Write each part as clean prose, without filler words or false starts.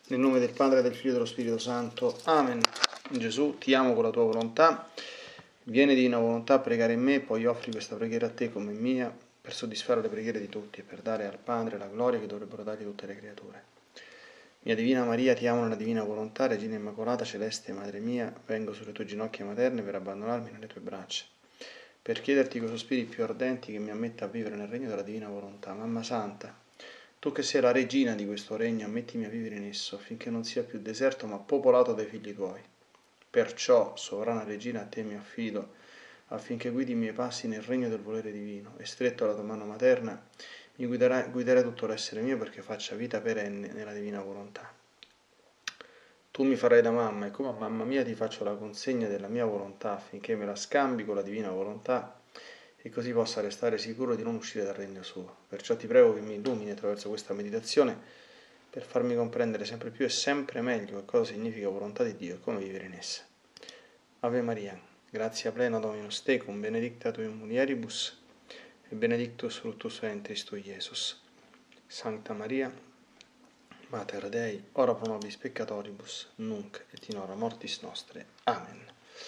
Nel nome del Padre, del Figlio e dello Spirito Santo. Amen. Gesù, ti amo con la tua volontà. Vieni divina volontà a pregare in me, poi offri questa preghiera a te come mia, per soddisfare le preghiere di tutti e per dare al Padre la gloria che dovrebbero dargli tutte le creature. Mia Divina Maria, ti amo nella divina volontà, Regina Immacolata, Celeste Madre mia, vengo sulle tue ginocchia materne per abbandonarmi nelle tue braccia, per chiederti con sospiri più ardenti che mi ammetta a vivere nel regno della divina volontà. Mamma Santa, tu che sei la regina di questo regno, ammettimi a vivere in esso, affinché non sia più deserto ma popolato dai figli tuoi. Perciò, sovrana regina, a te mi affido, affinché guidi i miei passi nel regno del volere divino, e stretto alla tua mano materna, mi guiderai tutto l'essere mio perché faccia vita perenne nella divina volontà. Tu mi farai da mamma e come a mamma mia ti faccio la consegna della mia volontà affinché me la scambi con la divina volontà e così possa restare sicuro di non uscire dal regno suo. Perciò ti prego che mi illumini attraverso questa meditazione per farmi comprendere sempre più e sempre meglio che cosa significa volontà di Dio e come vivere in essa. Ave Maria, gratia plena Dominus tecum, benedicta tu in mulieribus e benedictus fructus ventris tui, Iesus. Sancta Maria, Mater Dei, ora pro nobis peccatoribus, nunc et in hora mortis nostre. Amen.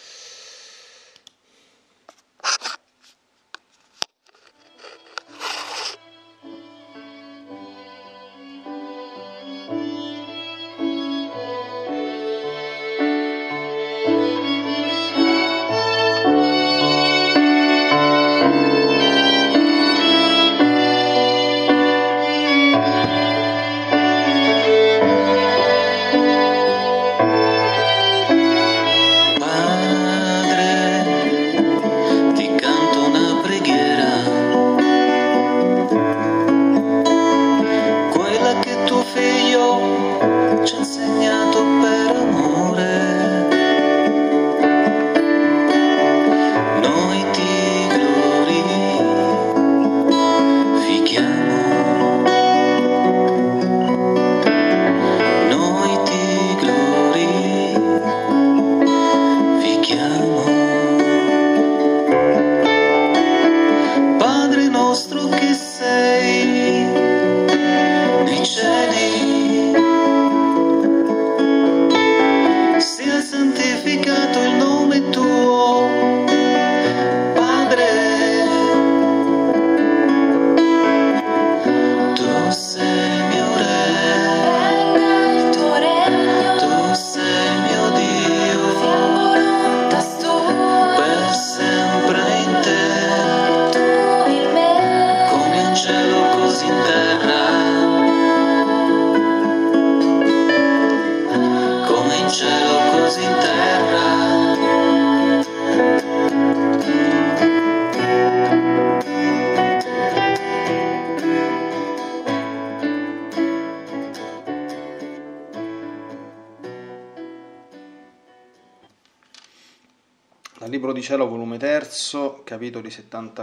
Dal Libro di Cielo, volume 3, capitoli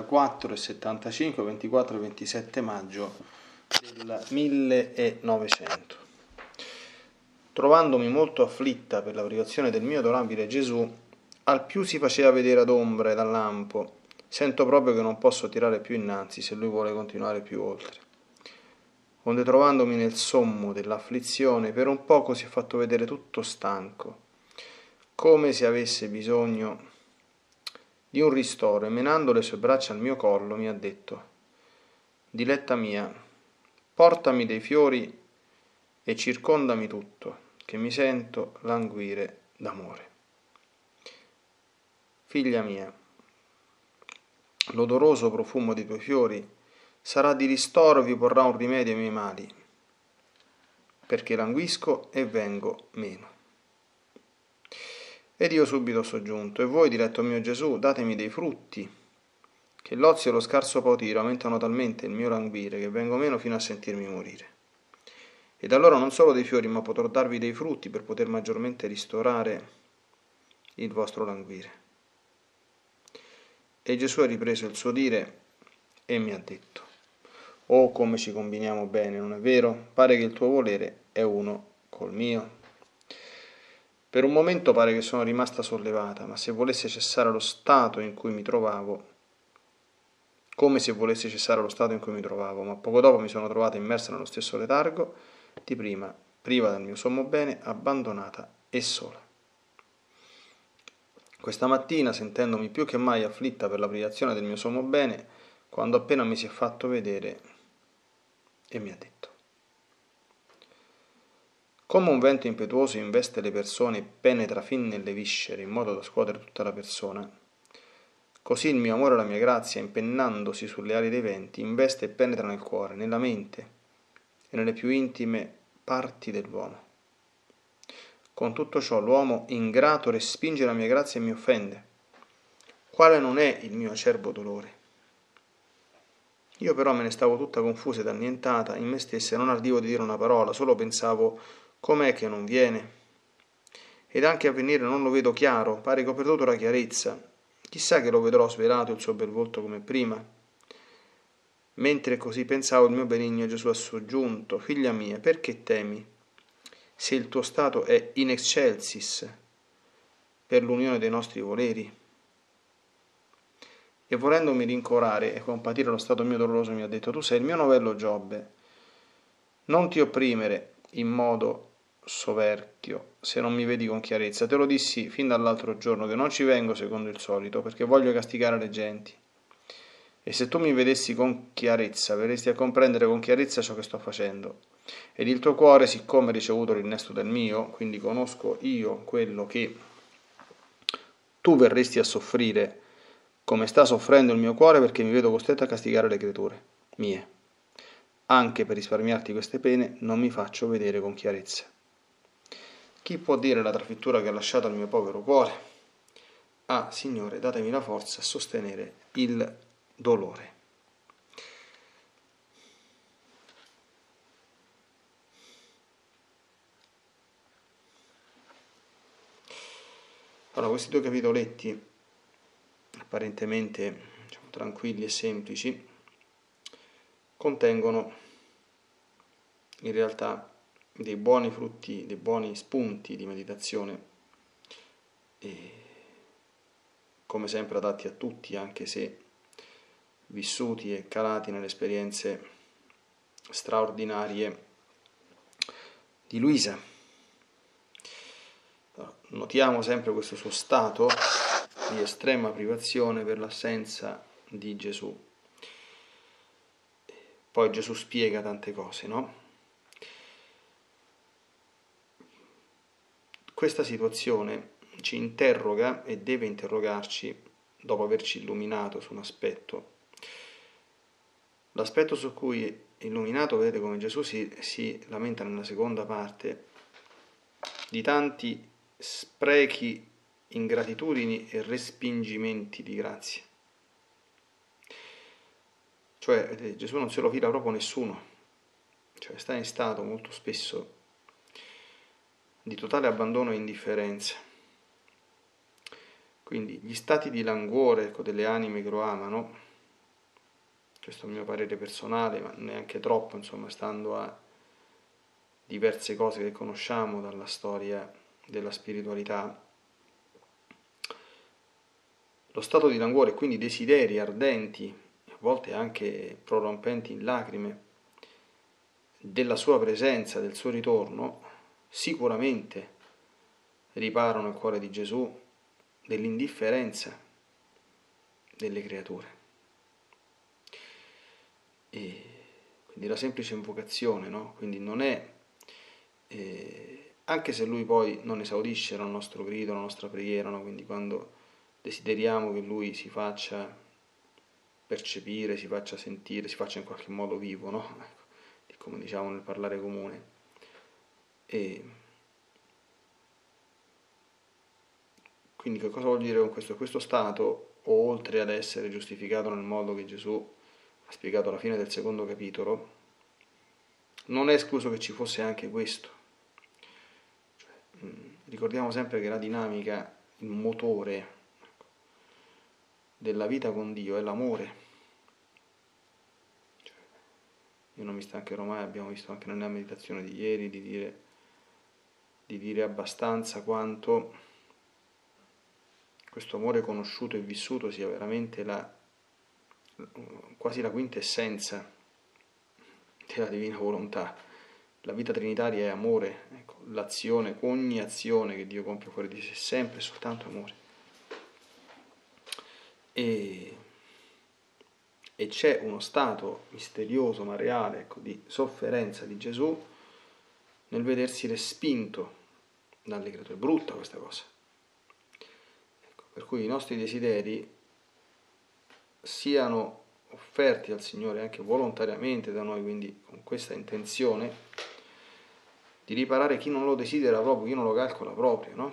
74 e 75, 24 e 27 maggio del 1900. Trovandomi molto afflitta per la privazione del mio adorabile Gesù, al più si faceva vedere ad ombre dal lampo. Sento proprio che non posso tirare più innanzi se lui vuole continuare più oltre. Onde trovandomi nel sommo dell'afflizione, per un poco si è fatto vedere tutto stanco, come se avesse bisogno di un ristoro, e menando le sue braccia al mio collo mi ha detto: diletta mia, portami dei fiori e circondami tutto, che mi sento languire d'amore. Figlia mia, l'odoroso profumo dei tuoi fiori sarà di ristoro e vi porrà un rimedio ai miei mali, perché languisco e vengo meno. Ed io subito ho soggiunto: e voi, diletto mio Gesù, datemi dei frutti, che l'ozio e lo scarso potiro aumentano talmente il mio languire che vengo meno fino a sentirmi morire. Ed allora non solo dei fiori, ma potrò darvi dei frutti per poter maggiormente ristorare il vostro languire. E Gesù ha ripreso il suo dire e mi ha detto: oh, come ci combiniamo bene, non è vero? Pare che il tuo volere è uno col mio. Per un momento pare che sono rimasta sollevata, ma se volesse cessare lo stato in cui mi trovavo, come se volesse cessare lo stato in cui mi trovavo, ma poco dopo mi sono trovata immersa nello stesso letargo di prima, priva del mio sommo bene, abbandonata e sola. Questa mattina, sentendomi più che mai afflitta per la privazione del mio sommo bene, quando appena mi si è fatto vedere e mi ha detto: come un vento impetuoso investe le persone e penetra fin nelle viscere in modo da scuotere tutta la persona, così il mio amore e la mia grazia, impennandosi sulle ali dei venti, investe e penetra nel cuore, nella mente e nelle più intime parti dell'uomo. Con tutto ciò l'uomo ingrato respinge la mia grazia e mi offende. Quale non è il mio acerbo dolore? Io però me ne stavo tutta confusa ed annientata in me stessa e non ardivo di dire una parola, solo pensavo: com'è che non viene? Ed anche a venire non lo vedo chiaro, pare che ho perduto la chiarezza. Chissà che lo vedrò svelato il suo bel volto come prima. Mentre così pensavo, il mio benigno Gesù ha soggiunto: figlia mia, perché temi? Se il tuo stato è in excelsis per l'unione dei nostri voleri. E volendomi rincuorare e compatire lo stato mio doloroso, mi ha detto: tu sei il mio novello Giobbe, non ti opprimere in modo soverchio se non mi vedi con chiarezza. Te lo dissi fin dall'altro giorno che non ci vengo secondo il solito, perché voglio castigare le genti. E se tu mi vedessi con chiarezza, verresti a comprendere con chiarezza ciò che sto facendo. Ed il tuo cuore, siccome ha ricevuto l'innesto del mio, quindi conosco io quello che tu verresti a soffrire, come sta soffrendo il mio cuore, perché mi vedo costretto a castigare le creature mie. Anche per risparmiarti queste pene non mi faccio vedere con chiarezza. Chi può dire la trafittura che ha lasciato al mio povero cuore? Ah, Signore, datemi la forza a sostenere il dolore. Allora, questi due capitoletti, apparentemente tranquilli e semplici, contengono in realtà dei buoni frutti, dei buoni spunti di meditazione, e come sempre adatti a tutti, anche se vissuti e calati nelle esperienze straordinarie di Luisa. Notiamo sempre questo suo stato di estrema privazione per l'assenza di Gesù. Poi Gesù spiega tante cose, no? Questa situazione ci interroga e deve interrogarci dopo averci illuminato su un aspetto. L'aspetto su cui illuminato, vedete come Gesù si lamenta nella seconda parte di tanti sprechi, ingratitudini e respingimenti di grazia. Cioè, vedete, Gesù non se lo fila proprio nessuno, cioè sta in stato molto spesso di totale abbandono e indifferenza. Quindi gli stati di languore, ecco, delle anime che lo amano, questo è il mio parere personale, ma neanche troppo, insomma, stando a diverse cose che conosciamo dalla storia della spiritualità, lo stato di languore, quindi desideri ardenti, a volte anche prorompenti in lacrime, della sua presenza, del suo ritorno, sicuramente riparano il cuore di Gesù dell'indifferenza delle creature. E quindi la semplice invocazione, no? Quindi non è, anche se lui poi non esaudisce il nostro grido, la nostra preghiera, no? Quindi quando desideriamo che lui si faccia percepire, si faccia sentire, si faccia in qualche modo vivo, no? Come diciamo nel parlare comune. E quindi che cosa vuol dire con questo? Questo stato, oltre ad essere giustificato nel modo che Gesù ha spiegato alla fine del secondo capitolo, non è escluso che ci fosse anche questo. Cioè, ricordiamo sempre che la dinamica, il motore della vita con Dio è l'amore. Cioè, io non mi stancherò mai, abbiamo visto anche nella meditazione di ieri, di dire abbastanza quanto questo amore conosciuto e vissuto sia veramente quasi la quintessenza della divina volontà, la vita trinitaria è amore, ecco, l'azione, ogni azione che Dio compie fuori di sé è sempre e soltanto amore. E c'è uno stato misterioso ma reale, ecco, di sofferenza di Gesù nel vedersi respinto dalle creature. È brutta questa cosa. Ecco, per cui i nostri desideri siano offerti al Signore anche volontariamente da noi, quindi con questa intenzione di riparare chi non lo desidera proprio, chi non lo calcola proprio, no?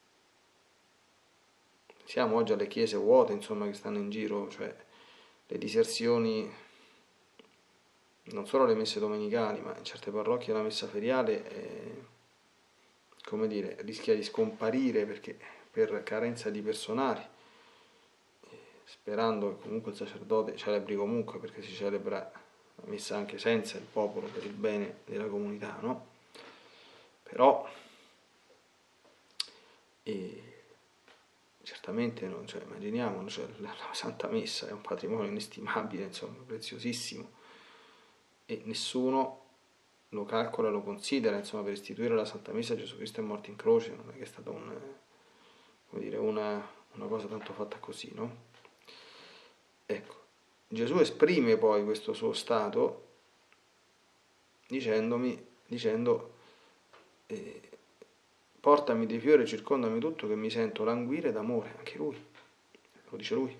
Siamo oggi alle chiese vuote, insomma, che stanno in giro, cioè le diserzioni, non solo le messe domenicali, ma in certe parrocchie la messa feriale, come dire, rischia di scomparire perché per carenza di personali, sperando che comunque il sacerdote celebri comunque, perché si celebra la messa anche senza il popolo per il bene della comunità, no? Però certamente non, cioè, immaginiamo, cioè, la Santa Messa è un patrimonio inestimabile, insomma, preziosissimo, e nessuno lo calcola, lo considera, insomma, per istituire la Santa Messa Gesù Cristo è morto in croce, non è che è stata una cosa tanto fatta così, no? Ecco, Gesù esprime poi questo suo stato dicendo portami dei fiori, circondami tutto, che mi sento languire d'amore, anche lui, lo dice lui.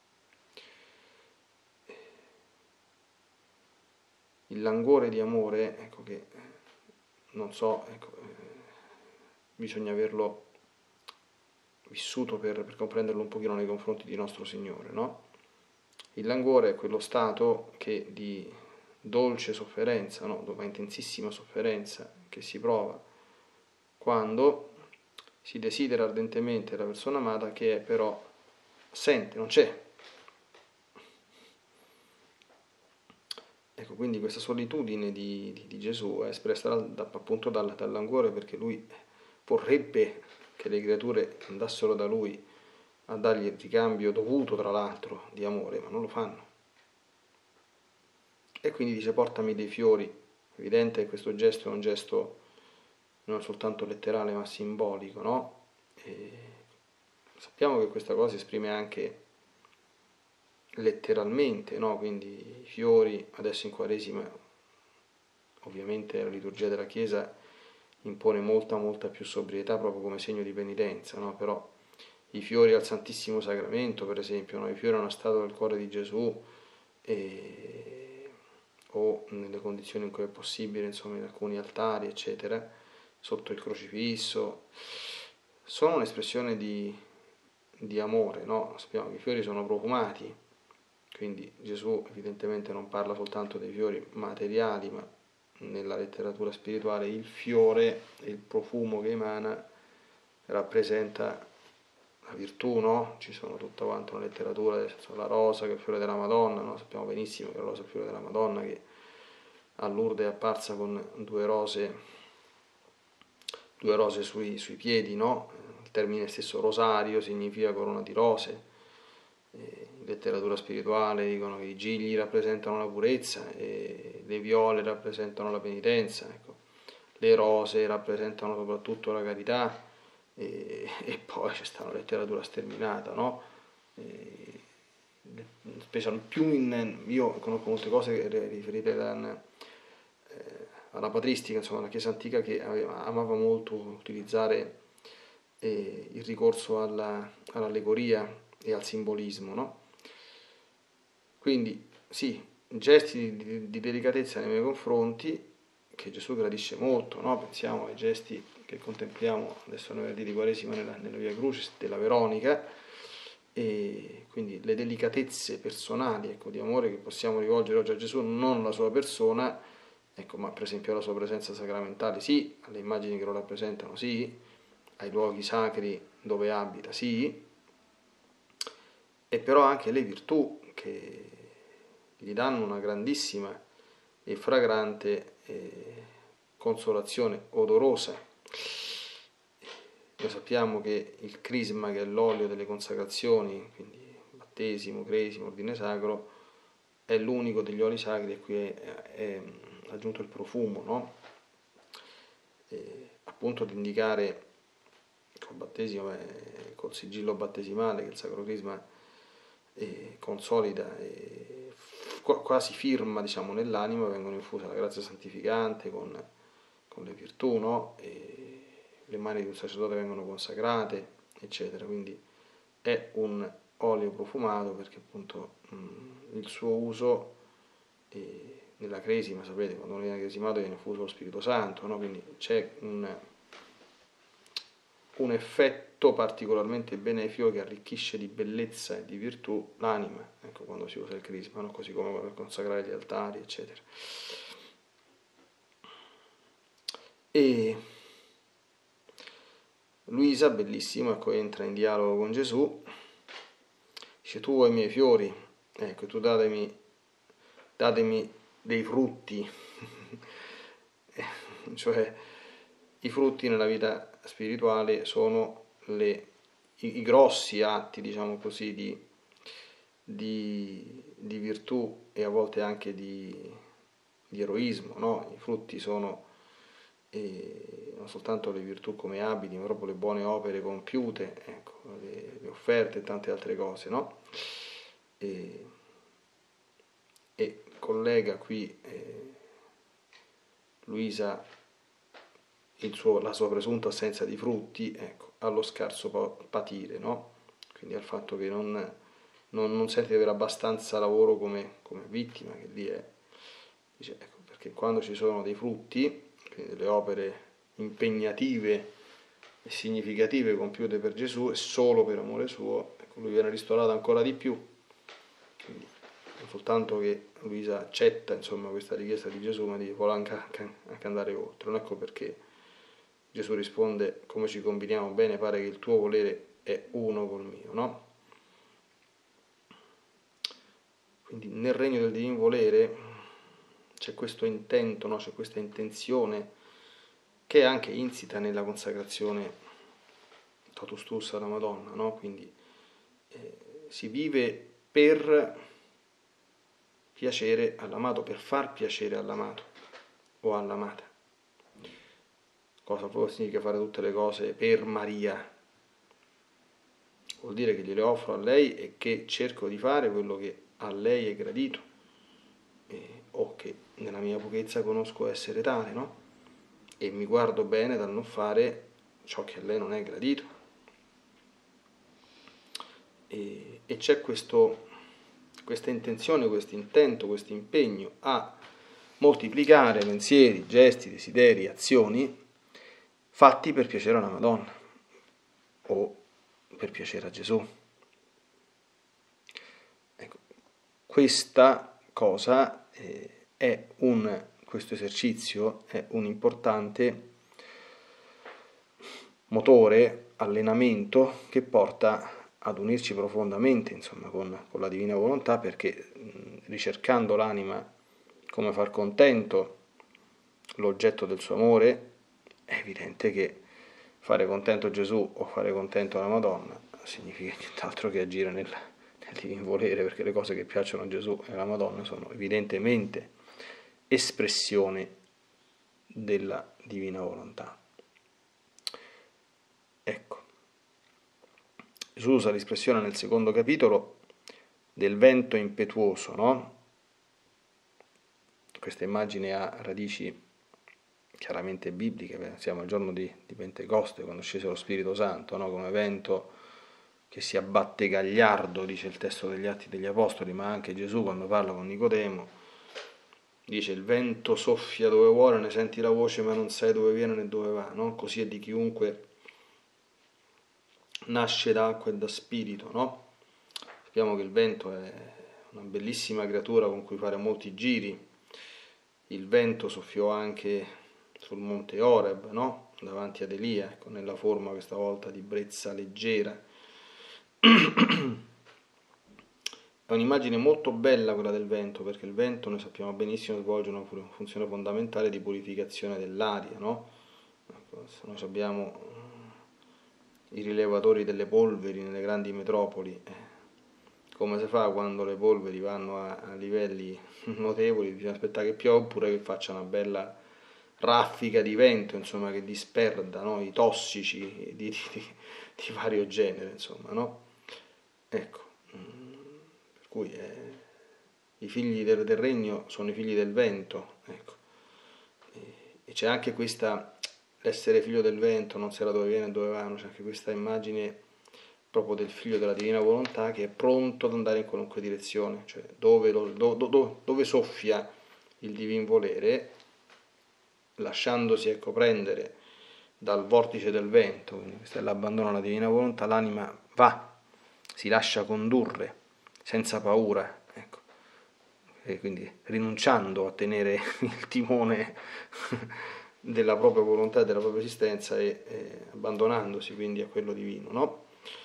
Il languore di amore, ecco che, non so, ecco, bisogna averlo vissuto per comprenderlo un pochino nei confronti di nostro Signore, no? Il languore è quello stato che di dolce sofferenza, no? Ma intensissima sofferenza che si prova quando si desidera ardentemente la persona amata che è però assente, non c'è. Ecco, quindi questa solitudine di Gesù è espressa appunto dal languore, perché lui vorrebbe che le creature andassero da lui a dargli il ricambio dovuto, tra l'altro, di amore, ma non lo fanno. E quindi dice portami dei fiori. Evidente che questo gesto è un gesto non soltanto letterale ma simbolico, no? E sappiamo che questa cosa si esprime anche letteralmente, no? Quindi i fiori, adesso in Quaresima, ovviamente la liturgia della Chiesa impone molta più sobrietà proprio come segno di penitenza, no? Però i fiori al Santissimo Sacramento, per esempio, no? I fiori a una statua del cuore di Gesù, o nelle condizioni in cui è possibile, insomma, in alcuni altari, eccetera, sotto il crocifisso, sono un'espressione di amore, no? Sappiamo che i fiori sono profumati, quindi Gesù evidentemente non parla soltanto dei fiori materiali, ma nella letteratura spirituale il fiore, il profumo che emana, rappresenta la virtù, no? Ci sono tutta quanta una letteratura, adesso, la rosa che è il fiore della Madonna, no? Sappiamo benissimo che la rosa è il fiore della Madonna, che a Lourdes è apparsa con due rose sui piedi, no? Il termine stesso rosario significa corona di rose. In letteratura spirituale dicono che i gigli rappresentano la purezza e le viole rappresentano la penitenza, ecco. Le rose rappresentano soprattutto la carità, e poi c'è stata una letteratura sterminata, no? Io conosco molte cose riferite alla patristica, insomma, la Chiesa antica, che amava molto utilizzare il ricorso all'allegoria e al simbolismo, no? Quindi sì, gesti di delicatezza nei miei confronti, che Gesù gradisce molto, no? Pensiamo ai gesti che contempliamo adesso nel venerdì di Quaresima nella Via Crucis della Veronica, e quindi le delicatezze personali, ecco, di amore che possiamo rivolgere oggi a Gesù, non alla sua persona, ecco, ma per esempio alla sua presenza sacramentale, sì, alle immagini che lo rappresentano, sì, ai luoghi sacri dove abita, sì, e però anche le virtù che gli danno una grandissima e fragrante consolazione odorosa. Noi sappiamo che il crisma, che è l'olio delle consacrazioni, quindi battesimo, cresimo, ordine sacro, è l'unico degli oli sacri a cui è aggiunto il profumo, no? punto di indicare col battesimo, col sigillo battesimale che il Sacro Crisma consolida e quasi firma, diciamo, nell'anima, vengono infuse la grazia santificante con le virtù, no? E le mani di un sacerdote vengono consacrate, eccetera. Quindi è un olio profumato perché appunto il suo uso nella cresima, sapete, quando uno viene cresimato viene infuso lo Spirito Santo, no? Quindi c'è un effetto particolarmente benefico che arricchisce di bellezza e di virtù l'anima, ecco, quando si usa il crisma, no? Così come per consacrare gli altari, eccetera. E Luisa, bellissimo, ecco, entra in dialogo con Gesù, dice: tu vuoi i miei fiori, ecco, tu datemi dei frutti, cioè i frutti nella vita spirituale sono i grossi atti, diciamo così, di virtù e a volte anche di eroismo, no? I frutti sono non soltanto le virtù come abiti, ma proprio le buone opere compiute, ecco, le offerte e tante altre cose, no? E collega qui Luisa la sua presunta assenza di frutti, ecco, allo scarso patire, no? Quindi al fatto che non sente di avere abbastanza lavoro come vittima, che lì è, dice, ecco, perché quando ci sono dei frutti, quindi delle opere impegnative e significative compiute per Gesù e solo per amore suo, ecco, lui viene ristorato ancora di più. Quindi non soltanto che Luisa accetta, insomma, questa richiesta di Gesù, ma vuole anche andare oltre. Non ecco perché Gesù risponde: come ci combiniamo bene, pare che il tuo volere è uno col mio, no? Quindi nel regno del divino volere c'è questo intento, no? C'è questa intenzione che è anche insita nella consacrazione totus tuus alla Madonna, no? Quindi si vive per piacere all'amato, per far piacere all'amato o all'amata. Cosa proprio significa fare tutte le cose per Maria? Vuol dire che gliele offro a lei e che cerco di fare quello che a lei è gradito, o che nella mia pochezza conosco essere tale, no? E mi guardo bene dal non fare ciò che a lei non è gradito. E c'è questa intenzione, questo intento, questo impegno a moltiplicare pensieri, gesti, desideri, azioni fatti per piacere alla Madonna o per piacere a Gesù. Ecco, questa cosa questo esercizio è un importante motore, allenamento che porta ad unirci profondamente, insomma, con la divina volontà, perché ricercando l'anima come far contento l'oggetto del suo amore, è evidente che fare contento Gesù o fare contento la Madonna significa nient'altro che agire nel divino volere, perché le cose che piacciono a Gesù e alla Madonna sono evidentemente espressione della divina volontà. Ecco, Gesù usa l'espressione nel secondo capitolo del vento impetuoso, no? Questa immagine ha radici chiaramente bibliche, pensiamo al giorno di Pentecoste, quando scese lo Spirito Santo, no? Come vento che si abbatte gagliardo, dice il testo degli Atti degli Apostoli, ma anche Gesù quando parla con Nicodemo dice: il vento soffia dove vuole, ne senti la voce ma non sai dove viene né dove va, no? Così è di chiunque nasce da acqua e da spirito, no? Sappiamo che il vento è una bellissima creatura con cui fare molti giri. Il vento soffiò anche sul monte Oreb, no? Davanti ad Elia, ecco, nella forma questa volta di brezza leggera. È un'immagine molto bella quella del vento, perché il vento, noi sappiamo benissimo, svolge una funzione fondamentale di purificazione dell'aria, no? Ecco, se noi abbiamo i rilevatori delle polveri nelle grandi metropoli, come si fa quando le polveri vanno a livelli notevoli? Bisogna aspettare che piova oppure che faccia una bella raffica di vento, insomma, che disperda, no? I tossici di vario genere, insomma, no? Ecco, per cui i figli del regno sono i figli del vento, ecco. E c'è anche questa, l'essere figlio del vento, non sa da dove viene e dove vanno, c'è anche questa immagine proprio del figlio della divina volontà che è pronto ad andare in qualunque direzione, cioè dove soffia il divin volere, lasciandosi ecco prendere dal vortice del vento, quindi questo è l'abbandono alla divina volontà, l'anima va, si lascia condurre senza paura, ecco. E quindi rinunciando a tenere il timone della propria volontà e della propria esistenza e abbandonandosi quindi a quello divino, no?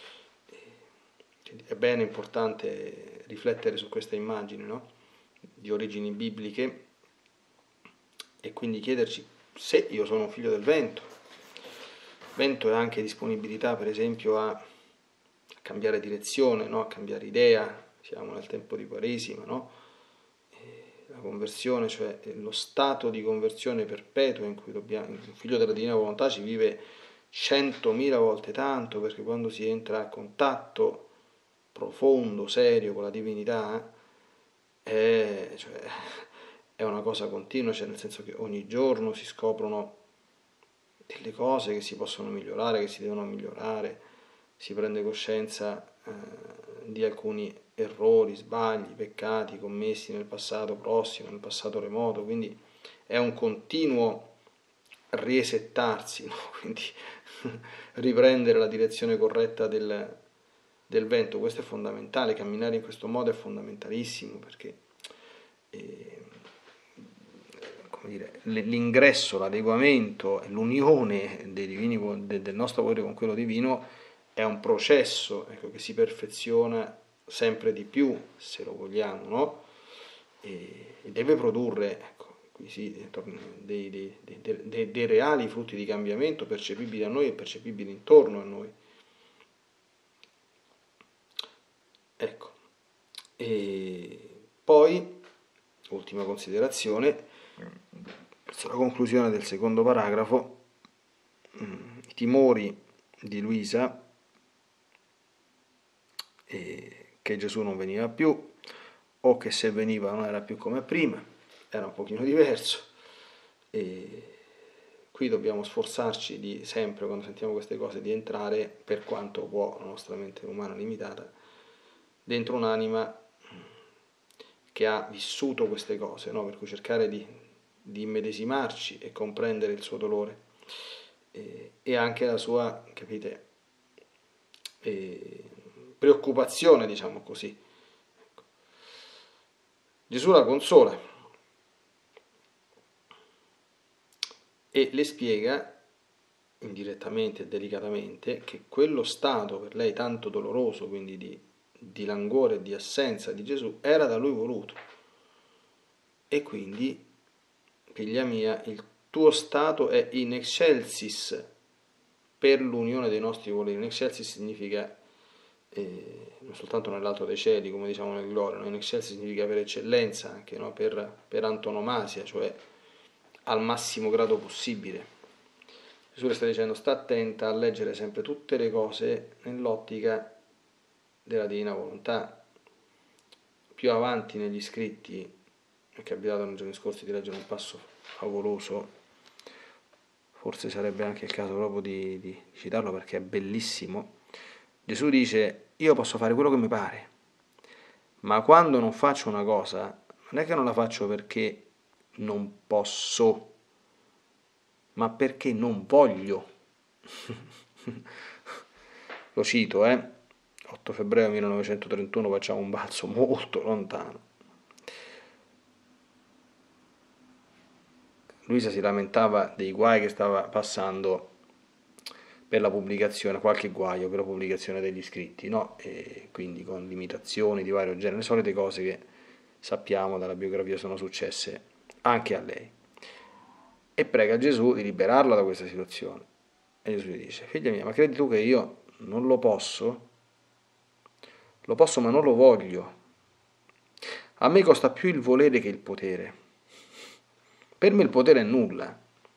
È bene, importante riflettere su queste immagini, no? Di origini bibliche e quindi chiederci se io sono un figlio del vento. Vento è anche disponibilità, per esempio, a cambiare direzione, no? A cambiare idea. Siamo nel tempo di Quaresima, no? La conversione, cioè lo stato di conversione perpetua in cui dobbiamo, il figlio della divina volontà ci vive 100.000 volte tanto, perché quando si entra a contatto profondo, serio con la divinità, è una cosa continua, cioè nel senso che ogni giorno si scoprono delle cose che si possono migliorare, che si devono migliorare, si prende coscienza di alcuni errori, sbagli, peccati commessi nel passato prossimo, nel passato remoto, quindi è un continuo riesettarsi, no? Quindi riprendere la direzione corretta del vento. Questo è fondamentale, camminare in questo modo è fondamentalissimo, perché come dire, l'ingresso, l'adeguamento, l'unione dei divini, del nostro volere con quello divino è un processo, ecco, che si perfeziona sempre di più, se lo vogliamo, no? E deve produrre, ecco, qui sì, dei reali frutti di cambiamento percepibili a noi e percepibili intorno a noi. Ecco, e poi, ultima considerazione, verso la conclusione del secondo paragrafo, i timori di Luisa, che Gesù non veniva più, o che se veniva non era più come prima, era un pochino diverso, e qui dobbiamo sforzarci di sempre, quando sentiamo queste cose, di entrare, per quanto può la nostra mente umana limitata, dentro un'anima che ha vissuto queste cose, no? Per cui cercare di immedesimarci e comprendere il suo dolore e anche la sua, capite, preoccupazione, diciamo così. Ecco. Gesù la consola e le spiega indirettamente e delicatamente che quello stato per lei tanto doloroso, quindi di languore e di assenza di Gesù, era da lui voluto. E quindi, figlia mia, il tuo stato è in excelsis per l'unione dei nostri voleri. In excelsis significa non soltanto nell'alto dei cieli, come diciamo nel gloria, no? In excelsis significa per eccellenza, anche, no? per antonomasia, cioè al massimo grado possibile. Gesù le sta dicendo: sta attenta a leggere sempre tutte le cose nell'ottica della divina volontà. Più avanti negli scritti, mi è capitato nei giorni scorsi di leggere un passo favoloso, forse sarebbe anche il caso proprio di citarlo perché è bellissimo. Gesù dice: io posso fare quello che mi pare, ma quando non faccio una cosa non è che non la faccio perché non posso, ma perché non voglio. Lo cito, 8 febbraio 1931, facciamo un balzo molto lontano. Luisa si lamentava dei guai che stava passando per la pubblicazione, qualche guaio per la pubblicazione degli scritti, no? E quindi con limitazioni di vario genere, le solite cose che sappiamo dalla biografia sono successe anche a lei. E prega Gesù di liberarla da questa situazione. E Gesù gli dice: figlia mia, ma credi tu che io non lo posso? Lo posso ma non lo voglio. A me costa più il volere che il potere. Per me il potere è nulla.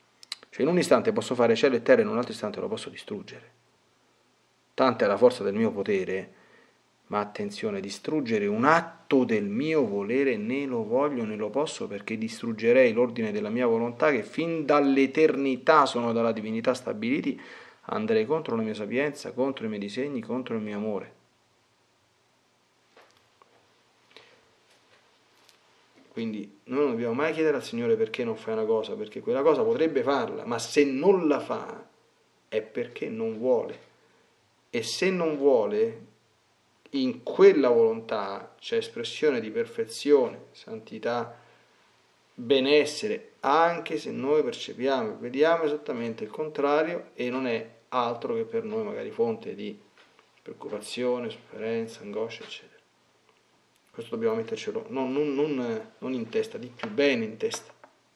Cioè in un istante posso fare cielo e terra, in un altro istante lo posso distruggere. Tanta è la forza del mio potere, ma attenzione, distruggere un atto del mio volere né lo voglio né lo posso, perché distruggerei l'ordine della mia volontà che fin dall'eternità sono dalla divinità stabiliti, andrei contro la mia sapienza, contro i miei disegni, contro il mio amore. Quindi noi non dobbiamo mai chiedere al Signore perché non fai una cosa, perché quella cosa potrebbe farla, ma se non la fa è perché non vuole. E se non vuole, in quella volontà c'è espressione di perfezione, santità, benessere, anche se noi percepiamo e vediamo esattamente il contrario e non è altro che per noi magari fonte di preoccupazione, sofferenza, angoscia, eccetera. Questo dobbiamo mettercelo non in testa, di più bene in testa.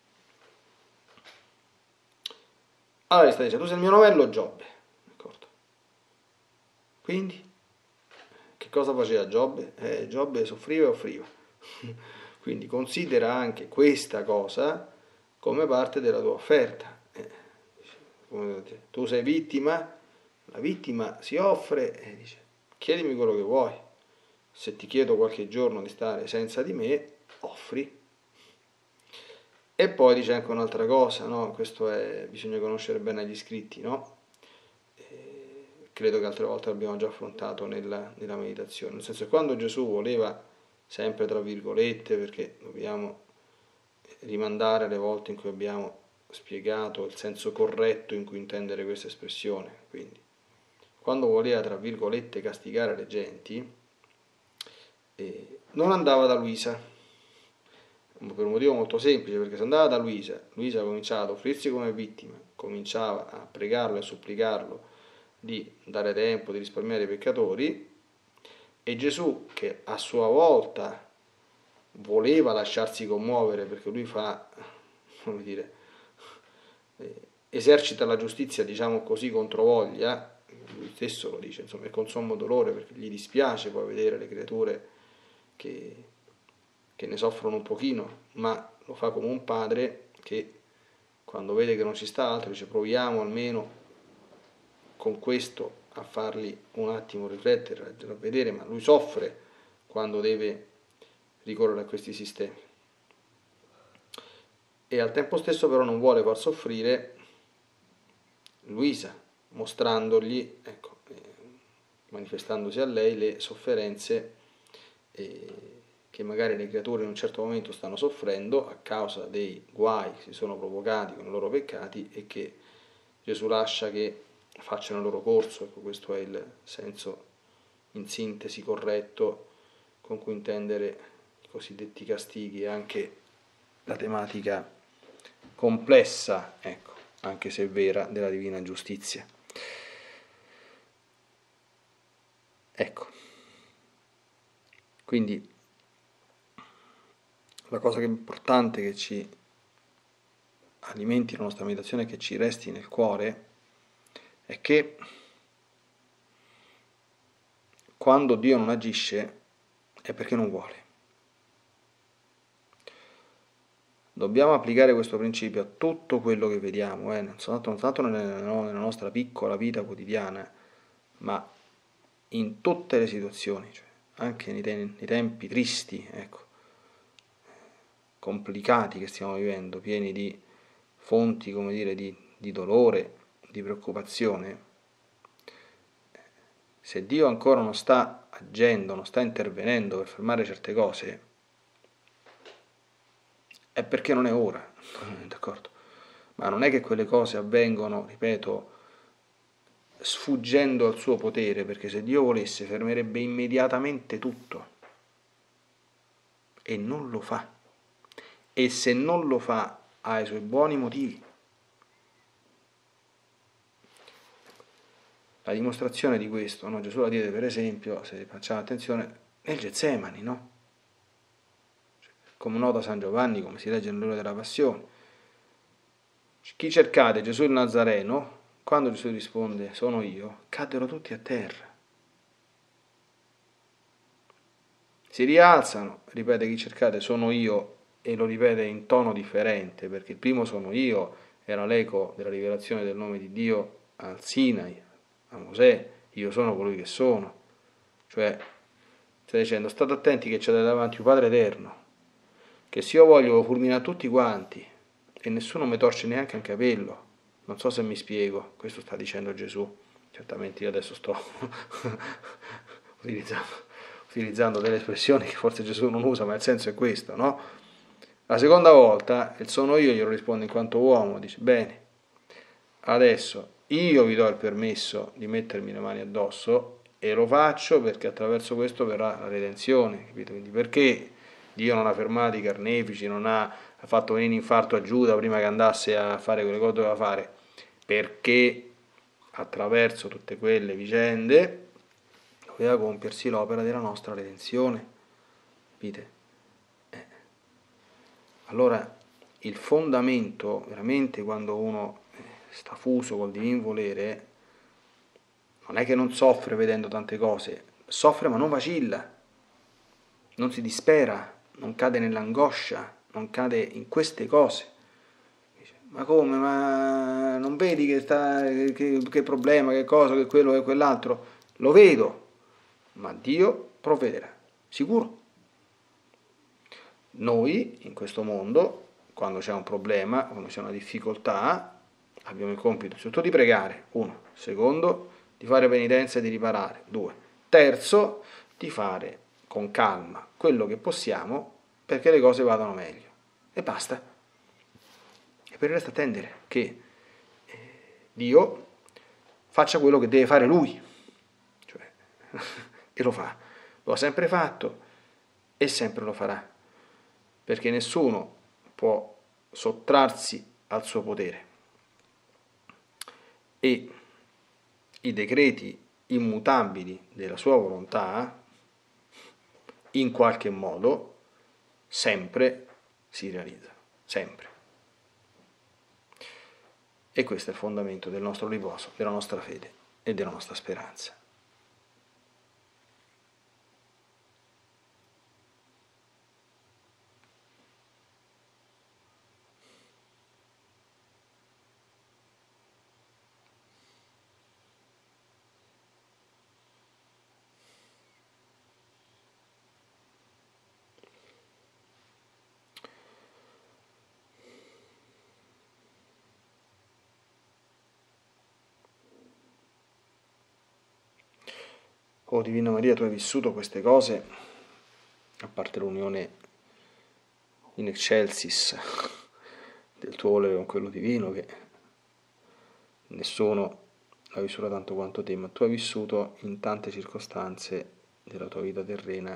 Allora gli sta dicendo, tu sei il mio novello Giobbe, d'accordo? Quindi, che cosa faceva Giobbe? Giobbe soffriva e offriva. Quindi considera anche questa cosa come parte della tua offerta. Tu sei vittima, la vittima si offre e dice, chiedimi quello che vuoi. Se ti chiedo qualche giorno di stare senza di me, offri. E poi dice anche un'altra cosa, no? Bisogna conoscere bene gli scritti, no? Credo che altre volte l'abbiamo già affrontato nella meditazione, nel senso che quando Gesù voleva, sempre tra virgolette, perché dobbiamo rimandare alle volte in cui abbiamo spiegato il senso corretto in cui intendere questa espressione, quindi quando voleva, tra virgolette, castigare le genti, non andava da Luisa, per un motivo molto semplice, perché se andava da Luisa cominciava ad offrirsi come vittima, cominciava a pregarlo e a supplicarlo di dare tempo, di risparmiare i peccatori, e Gesù, che a sua volta voleva lasciarsi commuovere, perché lui come dire, esercita la giustizia, diciamo così, controvoglia, lui stesso lo dice, insomma, è con sommo dolore, perché gli dispiace poi vedere le creature che ne soffrono un pochino, ma lo fa come un padre che quando vede che non ci sta altro dice proviamo almeno con questo a farli un attimo riflettere, a vedere, ma lui soffre quando deve ricorrere a questi sistemi. E al tempo stesso però non vuole far soffrire Luisa, mostrandogli, ecco, manifestandosi a lei le sofferenze che magari le creature in un certo momento stanno soffrendo a causa dei guai che si sono provocati con i loro peccati e che Gesù lascia che facciano il loro corso. Ecco, questo è il senso in sintesi corretto con cui intendere i cosiddetti castighi e anche la tematica complessa, ecco, anche se vera, della divina giustizia. Ecco, quindi la cosa che è importante che ci alimenti la nostra meditazione, che ci resti nel cuore, è che quando Dio non agisce è perché non vuole. Dobbiamo applicare questo principio a tutto quello che vediamo, non soltanto nella nostra piccola vita quotidiana, ma in tutte le situazioni, cioè anche nei tempi tristi, ecco, complicati che stiamo vivendo, pieni di fonti, come dire, di dolore, di preoccupazione. Se Dio ancora non sta agendo, non sta intervenendo per fermare certe cose, è perché non è ora, d'accordo? Ma non è che quelle cose avvengono, ripeto, sfuggendo al suo potere, perché se Dio volesse fermerebbe immediatamente tutto e non lo fa. E se non lo fa ha i suoi buoni motivi. La dimostrazione di questo, no? Gesù la diede per esempio, se facciamo attenzione, nel Getsemani, no? Come nota San Giovanni, come si legge nell'ora della Passione. Chi cercate? Gesù il Nazareno. Quando Gesù risponde sono io, caddero tutti a terra. Si rialzano, ripete chi cercate sono io, e lo ripete in tono differente, perché il primo sono io era l'eco della rivelazione del nome di Dio al Sinai, a Mosè, io sono colui che sono. Cioè, stai dicendo, state attenti che c'è davanti un Padre eterno, che se io voglio lo fulmina tutti quanti e nessuno mi torce neanche un capello. Non so se mi spiego, questo sta dicendo Gesù. Certamente io adesso sto utilizzando delle espressioni che forse Gesù non usa, ma il senso è questo, no? La seconda volta, il sono io glielo risponde in quanto uomo, dice, bene, adesso io vi do il permesso di mettermi le mani addosso e lo faccio perché attraverso questo verrà la redenzione, capito? Quindi perché Dio non ha fermato i carnefici, non ha fatto venire infarto a Giuda prima che andasse a fare quelle cose che doveva fare? Perché attraverso tutte quelle vicende doveva compiersi l'opera della nostra redenzione, capite? Allora il fondamento, veramente, quando uno sta fuso col divin volere, non è che non soffre vedendo tante cose, soffre ma non vacilla, non si dispera, non cade nell'angoscia, non cade in queste cose. Dice, ma come? Ma non vedi che problema, che cosa, che quello, che quell'altro? Lo vedo, ma Dio provvederà, sicuro. Noi, in questo mondo, quando c'è un problema, quando c'è una difficoltà, abbiamo il compito, innanzitutto di pregare, uno, secondo, di fare penitenza e di riparare, due, terzo, di fare con calma quello che possiamo perché le cose vadano meglio. E basta. E per il resto attendere che Dio faccia quello che deve fare Lui. Cioè, e lo fa. Lo ha sempre fatto e sempre lo farà. Perché nessuno può sottrarsi al suo potere. E i decreti immutabili della sua volontà, in qualche modo, sempre si realizzano. Sempre. E questo è il fondamento del nostro riposo, della nostra fede e della nostra speranza. Oh Divina Maria, tu hai vissuto queste cose, a parte l'unione in excelsis del tuo volere con quello divino, che nessuno l'ha vissuta tanto quanto te, ma tu hai vissuto in tante circostanze della tua vita terrena,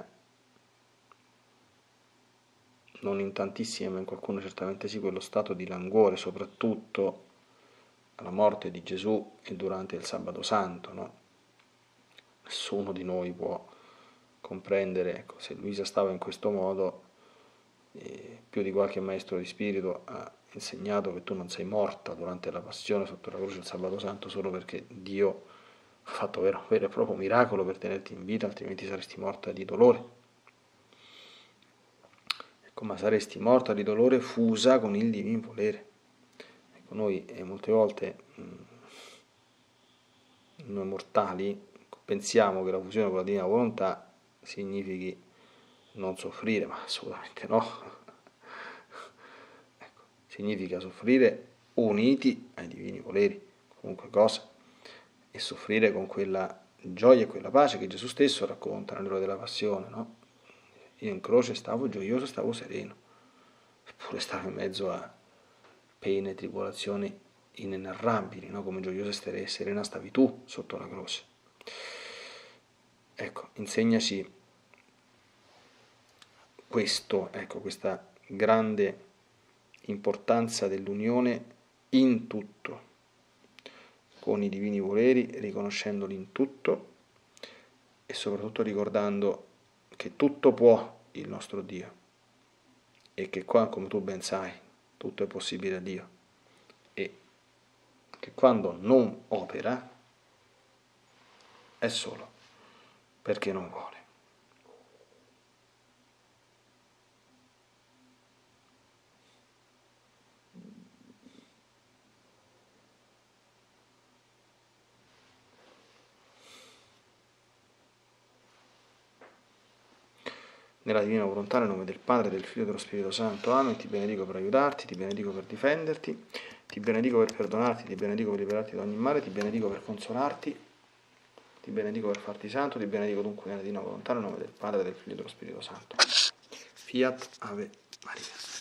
non in tantissime, ma in qualcuno certamente sì, quello stato di languore, soprattutto alla morte di Gesù e durante il Sabato Santo, no? Nessuno di noi può comprendere, ecco, se Luisa stava in questo modo, più di qualche maestro di spirito ha insegnato che tu non sei morta durante la passione sotto la croce del Sabato Santo solo perché Dio ha fatto un vero e proprio miracolo per tenerti in vita, altrimenti saresti morta di dolore. Ecco, ma saresti morta di dolore fusa con il divin volere. Ecco, noi molte volte, noi mortali, pensiamo che la fusione con la divina volontà significhi non soffrire, ma assolutamente no. Ecco, significa soffrire uniti ai divini voleri, qualunque cosa, e soffrire con quella gioia e quella pace che Gesù stesso racconta nell'ora della passione, no? Io in croce stavo gioioso, stavo sereno, eppure stavo in mezzo a pene, tribolazioni inenarrabili, no? Come gioiosa e serena stavi tu sotto la croce. Ecco, insegnaci questo, ecco, questa grande importanza dell'unione in tutto, con i divini voleri, riconoscendoli in tutto e soprattutto ricordando che tutto può il nostro Dio e che qua, come tu ben sai, tutto è possibile a Dio e che quando non opera è solo perché non vuole. nella divina volontà, nel nome del Padre, del Figlio e dello Spirito Santo. Amen. Ti benedico per aiutarti, ti benedico per difenderti, ti benedico per perdonarti, ti benedico per liberarti da ogni male, ti benedico per consolarti, ti benedico per farti santo, ti benedico dunque nella divina volontà, nel nome del Padre, del Figlio e dello Spirito Santo. Fiat Ave Maria.